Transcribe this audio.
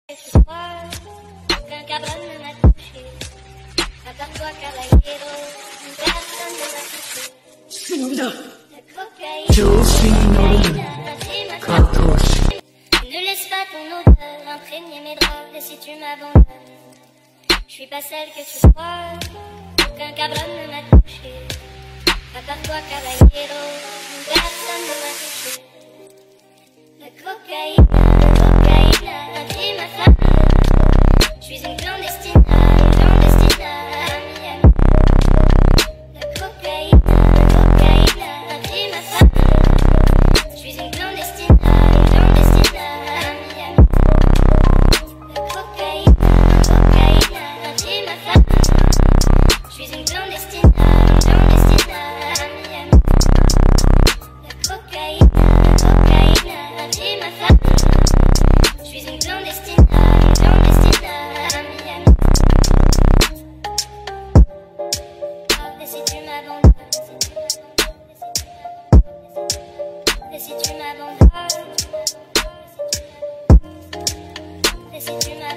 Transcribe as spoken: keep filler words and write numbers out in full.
Je crois qu'un cabron ne m'a touché. À part toi, caballero, personne ne m'a touché. 忍びだ La cocaïne, 調子に乗るな la 加藤氏 Ne laisse pas ton odeur imprégner mes draps. Et si tu m'abandonnes, je suis pas celle que tu crois. Qu'un cabron ne m'a touché. À part toi, caballero, personne ne m'a touché. La cocaïne, la cocaïne, intime ma femme. Je suis une clandestine, une clandestine à Miami. La cocaïne, la cocaïne, intime ma femme. Je suis une clandestine, une clandestine à Miami. La cocaïne, la cocaïne, intime ma femme. Je suis une clandestine, une clandestine à Miami. La cocaïne, la cocaïne, intime ma femme. Je suis une clandestine, une clandestine à Miami. Et si tu m'abandonnes, et si tu m'abandonnes, et si tu m'abandonnes.